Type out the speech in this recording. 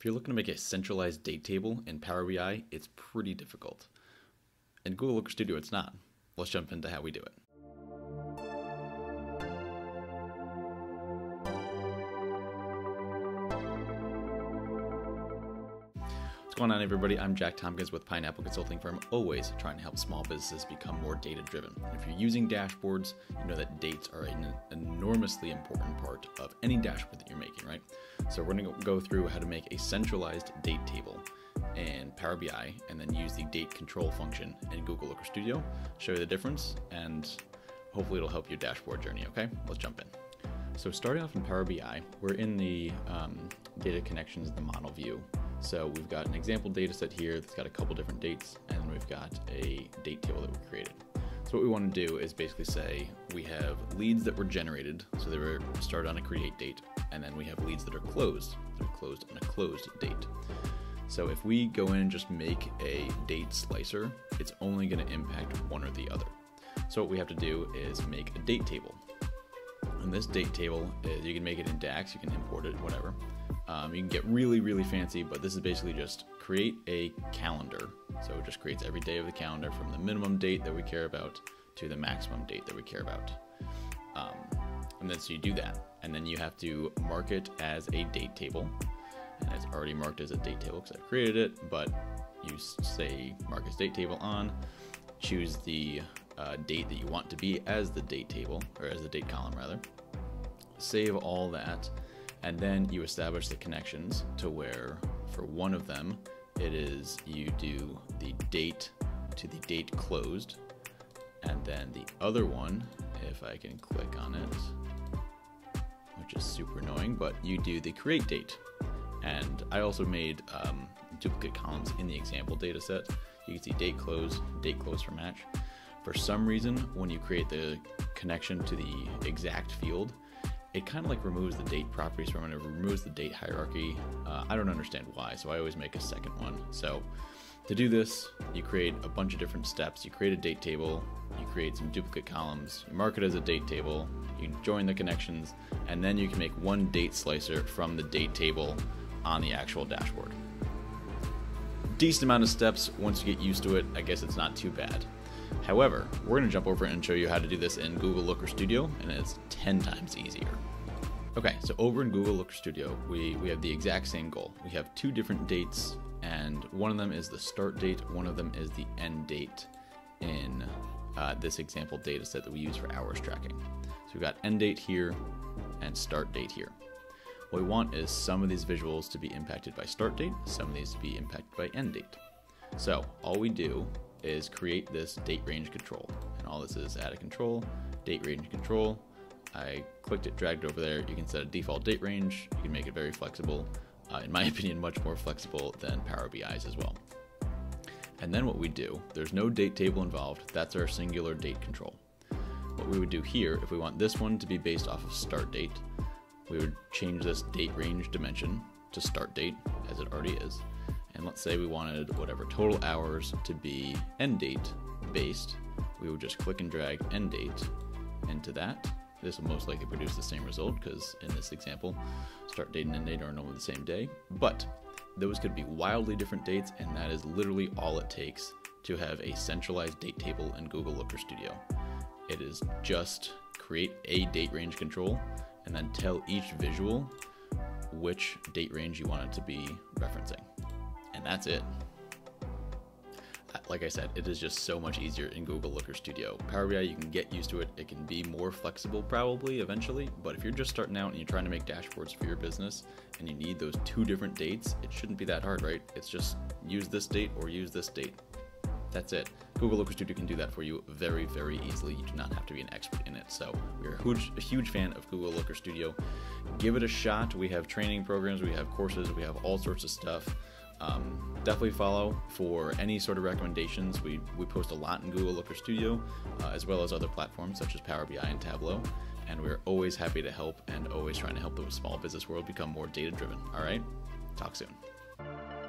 If you're looking to make a centralized date table in Power BI, it's pretty difficult. In Google Looker Studio, it's not. Let's jump into how we do it. What's going on, everybody? I'm Jack Tompkins with Pineapple Consulting Firm, always trying to help small businesses become more data-driven. If you're using dashboards, you know that dates are an enormously important part of any dashboard that you're making, right? So we're going to go through how to make a centralized date table in Power BI and then use the date control function in Google Looker Studio, show you the difference, and hopefully it'll help your dashboard journey, okay? Let's jump in. So starting off in Power BI, we're in the data connections, the model view. So we've got an example data set here that's got a couple different dates, and we've got a date table that we created. So what we want to do is basically say we have leads that were generated, so they were started on a create date, and then we have leads that are closed. They're closed on a closed date. So if we go in and just make a date slicer, it's only going to impact one or the other. So what we have to do is make a date table. And this date table is, you can make it in DAX, you can import it, whatever. You can get really fancy, but this is basically just create a calendar. So it just creates every day of the calendar from the minimum date that we care about to the maximum date that we care about. And then so you do that, and then you have to mark it as a date table. And it's already marked as a date table because I've created it, but you say mark as date table on, choose the date that you want to be as the date table, or as the date column rather. Save all that. And then you establish the connections to where for one of them, it is you do the date to the date closed. And then the other one, if I can click on it, which is super annoying, but you do the create date. And I also made duplicate columns in the example data set. You can see date close for match. For some reason, when you create the connection to the exact field, it kind of like removes the date properties from it. It removes the date hierarchy. I don't understand why, so I always make a second one. So to do this, you create a bunch of different steps. You create a date table, you create some duplicate columns, you mark it as a date table, you join the connections, and then you can make one date slicer from the date table on the actual dashboard. Decent amount of steps. Once you get used to it, I guess it's not too bad. However, we're going to jump over and show you how to do this in Google Looker Studio, and it's 10 times easier. Okay, so over in Google Looker Studio, we have the exact same goal. We have two different dates, and one of them is the start date, one of them is the end date in this example data set that we use for hours tracking. So we've got end date here and start date here. What we want is some of these visuals to be impacted by start date, some of these to be impacted by end date. So all we do is create this date range control, and all this is add a control, date range control. I clicked it, dragged it over there. You can set a default date range. You can make it very flexible. In my opinion, much more flexible than Power BI's as well. And then what we do, there's no date table involved. That's our singular date control. What we would do here, if we want this one to be based off of start date, we would change this date range dimension to start date, as it already is. And let's say we wanted whatever total hours to be end date based. We would just click and drag end date into that. This will most likely produce the same result because in this example, start date and end date are normally the same day. But those could be wildly different dates, and that is literally all it takes to have a centralized date table in Google Looker Studio. It is just create a date range control and then tell each visual which date range you want it to be referencing. And that's it. Like I said, it is just so much easier in Google Looker Studio. Power BI, you can get used to it. It can be more flexible probably eventually, but if you're just starting out and you're trying to make dashboards for your business and you need those two different dates, it shouldn't be that hard, right? It's just use this date or use this date. That's it. Google Looker Studio can do that for you very easily. You do not have to be an expert in it. So we're a huge fan of Google Looker Studio. Give it a shot. We have training programs, we have courses, we have all sorts of stuff. Definitely follow for any sort of recommendations. We post a lot in Google Looker Studio, as well as other platforms such as Power BI and Tableau. And we're always happy to help and always trying to help the small business world become more data driven. All right, talk soon.